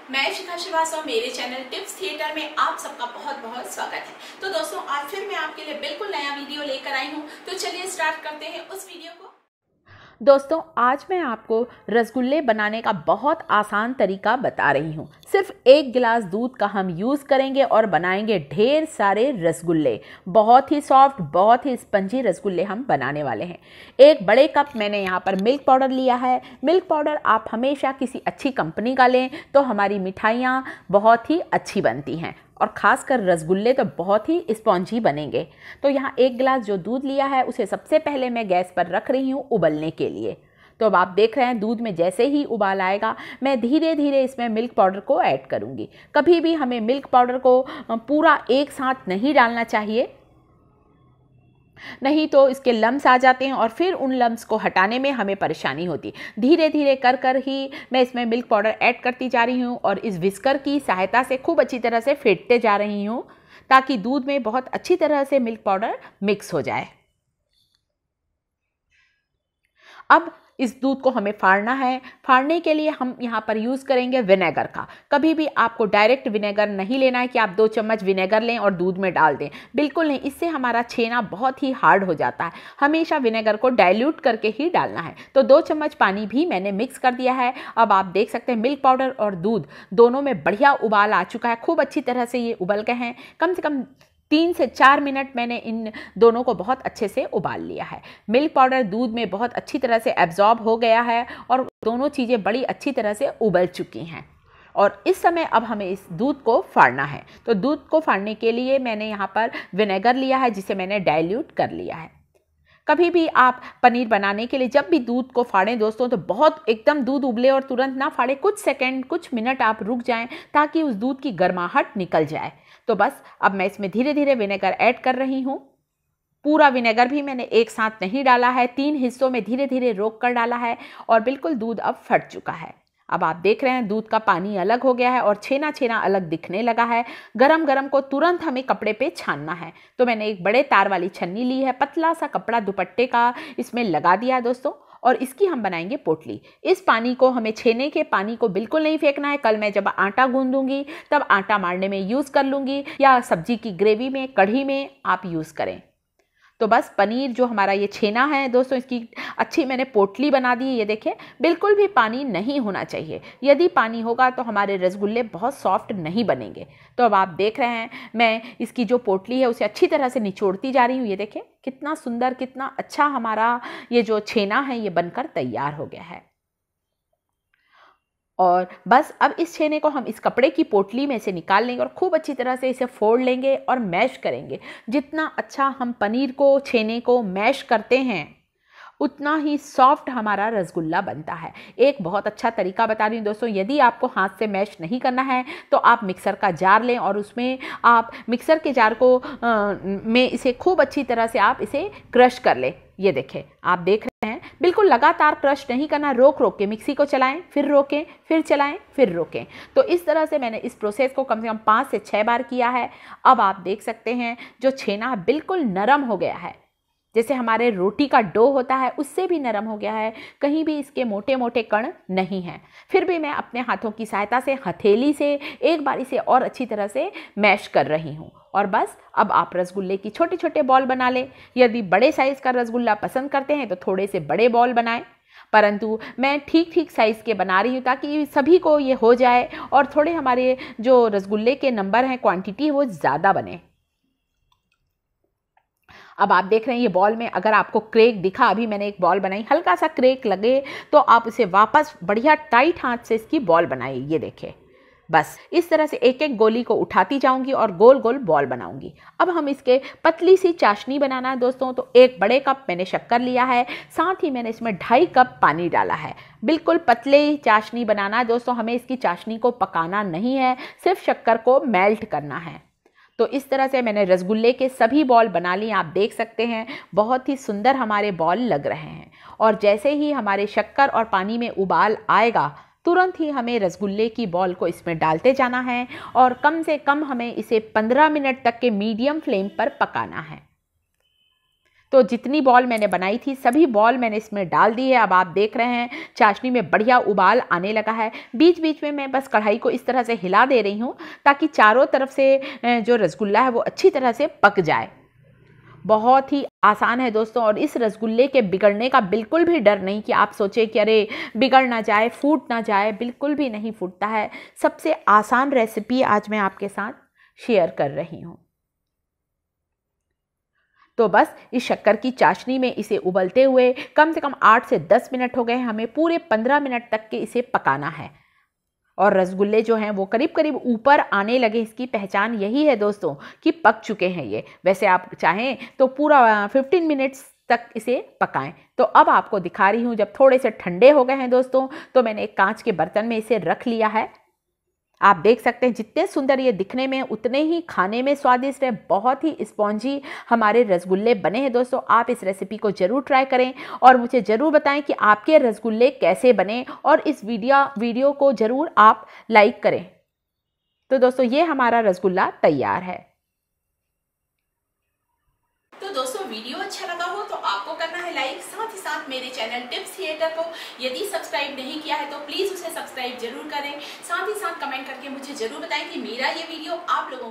मैं शिखा श्रीवास्तव, मेरे channel tips theatre में आप सबका बहुत बहुत स्वागत है। तो दोस्तों, आज फिर मैं आपके लिए बिल्कुल नया वीडियो लेकर आई हूँ। तो चलिए स्टार्ट करते हैं उस वीडियो को। दोस्तों, आज मैं आपको रसगुल्ले बनाने का बहुत आसान तरीका बता रही हूँ। सिर्फ 1 गिलास दूध का हम यूज़ करेंगे और बनाएंगे ढेर सारे रसगुल्ले। बहुत ही सॉफ्ट, बहुत ही स्पंजी रसगुल्ले हम बनाने वाले हैं। 1 बड़े कप मैंने यहाँ पर मिल्क पाउडर लिया है। मिल्क पाउडर आप हमेशा किसी अच्छी कंपनी का लें तो हमारी मिठाइयाँ बहुत ही अच्छी बनती हैं और ख़ासकर रसगुल्ले तो बहुत ही स्पॉन्जी बनेंगे। तो यहाँ 1 गिलास जो दूध लिया है उसे सबसे पहले मैं गैस पर रख रही हूँ उबलने के लिए। तो अब आप देख रहे हैं दूध में जैसे ही उबाल आएगा मैं धीरे धीरे इसमें मिल्क पाउडर को ऐड करूँगी। कभी भी हमें मिल्क पाउडर को पूरा एक साथ नहीं डालना चाहिए, नहीं तो इसके लम्स आ जाते हैं और फिर उन लम्स को हटाने में हमें परेशानी होती। धीरे धीरे कर कर ही मैं इसमें मिल्क पाउडर ऐड करती जा रही हूँ और इस विस्कर की सहायता से खूब अच्छी तरह से फेंटते जा रही हूँ ताकि दूध में बहुत अच्छी तरह से मिल्क पाउडर मिक्स हो जाए। अब इस दूध को हमें फाड़ना है। फाड़ने के लिए हम यहाँ पर यूज़ करेंगे विनेगर का। कभी भी आपको डायरेक्ट विनेगर नहीं लेना है कि आप 2 चम्मच विनेगर लें और दूध में डाल दें, बिल्कुल नहीं। इससे हमारा छेना बहुत ही हार्ड हो जाता है। हमेशा विनेगर को डाइल्यूट करके ही डालना है। तो 2 चम्मच पानी भी मैंने मिक्स कर दिया है। अब आप देख सकते हैं मिल्क पाउडर और दूध दोनों में बढ़िया उबाल आ चुका है। खूब अच्छी तरह से ये उबल गए हैं। कम से कम 3 से 4 मिनट मैंने इन दोनों को बहुत अच्छे से उबाल लिया है। मिल्क पाउडर दूध में बहुत अच्छी तरह से एब्जॉर्ब हो गया है और दोनों चीज़ें बड़ी अच्छी तरह से उबल चुकी हैं। और इस समय अब हमें इस दूध को फाड़ना है। तो दूध को फाड़ने के लिए मैंने यहाँ पर विनेगर लिया है जिसे मैंने डाइल्यूट कर लिया है। कभी भी आप पनीर बनाने के लिए जब भी दूध को फाड़ें दोस्तों, तो बहुत एकदम दूध उबले और तुरंत ना फाड़ें। कुछ सेकंड, कुछ मिनट आप रुक जाएं ताकि उस दूध की गर्माहट निकल जाए। तो बस अब मैं इसमें धीरे धीरे विनेगर ऐड कर रही हूँ। पूरा विनेगर भी मैंने एक साथ नहीं डाला है, 3 हिस्सों में धीरे धीरे रोक कर डाला है और बिल्कुल दूध अब फट चुका है। अब आप देख रहे हैं दूध का पानी अलग हो गया है और छेना छेना अलग दिखने लगा है। गरम गरम को तुरंत हमें कपड़े पे छानना है। तो मैंने एक बड़े तार वाली छन्नी ली है, पतला सा कपड़ा दुपट्टे का इसमें लगा दिया है दोस्तों, और इसकी हम बनाएंगे पोटली। इस पानी को हमें, छेने के पानी को बिल्कुल नहीं फेंकना है। कल मैं जब आटा गूंदूंगी तब आटा मारने में यूज़ कर लूँगी या सब्जी की ग्रेवी में, कढ़ी में आप यूज़ करें। तो बस पनीर जो हमारा ये छेना है दोस्तों, इसकी अच्छी मैंने पोटली बना दी है। ये देखिए, बिल्कुल भी पानी नहीं होना चाहिए। यदि पानी होगा तो हमारे रसगुल्ले बहुत सॉफ्ट नहीं बनेंगे। तो अब आप देख रहे हैं मैं इसकी जो पोटली है उसे अच्छी तरह से निचोड़ती जा रही हूँ। ये देखिए कितना सुंदर, कितना अच्छा हमारा ये जो छेना है ये बनकर तैयार हो गया है। और बस अब इस छेने को हम इस कपड़े की पोटली में से निकाल लेंगे और खूब अच्छी तरह से इसे फोड़ लेंगे और मैश करेंगे। जितना अच्छा हम पनीर को, छेने को मैश करते हैं उतना ही सॉफ्ट हमारा रसगुल्ला बनता है। एक बहुत अच्छा तरीका बता रही हूँ दोस्तों, यदि आपको हाथ से मैश नहीं करना है तो आप मिक्सर का जार लें और उसमें आप मिक्सर के जार को में इसे खूब अच्छी तरह से आप इसे क्रश कर लें। ये देखें, आप देख रहे हैं बिल्कुल लगातार क्रश नहीं करना, रोक रोक के मिक्सी को चलाएं, फिर रोकें, फिर चलाएं, फिर रोकें। तो इस तरह से मैंने इस प्रोसेस को कम से कम 5 से 6 बार किया है। अब आप देख सकते हैं जो छेना बिल्कुल नरम हो गया है, जैसे हमारे रोटी का डो होता है उससे भी नरम हो गया है। कहीं भी इसके मोटे मोटे कण नहीं हैं। फिर भी मैं अपने हाथों की सहायता से, हथेली से एक बार इसे और अच्छी तरह से मैश कर रही हूँ। और बस अब आप रसगुल्ले की छोटे छोटे बॉल बना लें। यदि बड़े साइज़ का रसगुल्ला पसंद करते हैं तो थोड़े से बड़े बॉल बनाएं, परंतु मैं ठीक ठीक साइज़ के बना रही हूँ ताकि सभी को ये हो जाए और थोड़े हमारे जो रसगुल्ले के नंबर हैं, क्वांटिटी, वो ज़्यादा बने। अब आप देख रहे हैं ये बॉल में अगर आपको क्रेक दिखा, अभी मैंने एक बॉल बनाई, हल्का सा क्रेक लगे तो आप इसे वापस बढ़िया टाइट हाथ से इसकी बॉल बनाइए। ये देखिए, बस इस तरह से एक एक गोली को उठाती जाऊंगी और गोल गोल बॉल बनाऊंगी। अब हम इसके पतली सी चाशनी बनाना है दोस्तों। तो 1 बड़े कप मैंने शक्कर लिया है, साथ ही मैंने इसमें 2.5 कप पानी डाला है। बिल्कुल पतले चाशनी बनाना है दोस्तों, हमें इसकी चाशनी को पकाना नहीं है, सिर्फ शक्कर को मेल्ट करना है। तो इस तरह से मैंने रसगुल्ले के सभी बॉल बना लिए। आप देख सकते हैं बहुत ही सुंदर हमारे बॉल लग रहे हैं। और जैसे ही हमारे शक्कर और पानी में उबाल आएगा तुरंत ही हमें रसगुल्ले की बॉल को इसमें डालते जाना है और कम से कम हमें इसे 15 मिनट तक के मीडियम फ्लेम पर पकाना है। तो जितनी बॉल मैंने बनाई थी सभी बॉल मैंने इसमें डाल दी है। अब आप देख रहे हैं चाशनी में बढ़िया उबाल आने लगा है। बीच बीच में मैं बस कढ़ाई को इस तरह से हिला दे रही हूँ ताकि चारों तरफ से जो रसगुल्ला है वो अच्छी तरह से पक जाए। बहुत ही आसान है दोस्तों, और इस रसगुल्ले के बिगड़ने का बिल्कुल भी डर नहीं कि आप सोचें कि अरे बिगड़ ना जाए, फूट ना जाए। बिल्कुल भी नहीं फूटता है। सबसे आसान रेसिपी आज मैं आपके साथ शेयर कर रही हूँ। तो बस इस शक्कर की चाशनी में इसे उबलते हुए कम से कम 8 से 10 मिनट हो गए। हमें पूरे 15 मिनट तक के इसे पकाना है। और रसगुल्ले जो हैं वो करीब करीब ऊपर आने लगे। इसकी पहचान यही है दोस्तों कि पक चुके हैं ये। वैसे आप चाहें तो पूरा 15 मिनट्स तक इसे पकाएं। तो अब आपको दिखा रही हूँ, जब थोड़े से ठंडे हो गए हैं दोस्तों तो मैंने एक कांच के बर्तन में इसे रख लिया है। आप देख सकते हैं जितने सुंदर ये दिखने में उतने ही खाने में स्वादिष्ट है। बहुत ही स्पॉन्जी हमारे रसगुल्ले बने हैं दोस्तों। आप इस रेसिपी को जरूर ट्राई करें और मुझे ज़रूर बताएं कि आपके रसगुल्ले कैसे बने, और इस वीडियो को ज़रूर आप लाइक करें। तो दोस्तों ये हमारा रसगुल्ला तैयार है। तो दोस्तों वीडियो अच्छा लगा हो तो आपको करना है लाइक, साथ ही साथ मेरे चैनल टिप्स थिएटर को यदि सब्सक्राइब नहीं किया है तो प्लीज उसे सब्सक्राइब जरूर करें। साथ ही साथ कमेंट करके मुझे जरूर बताएं कि मेरा ये वीडियो आप लोगों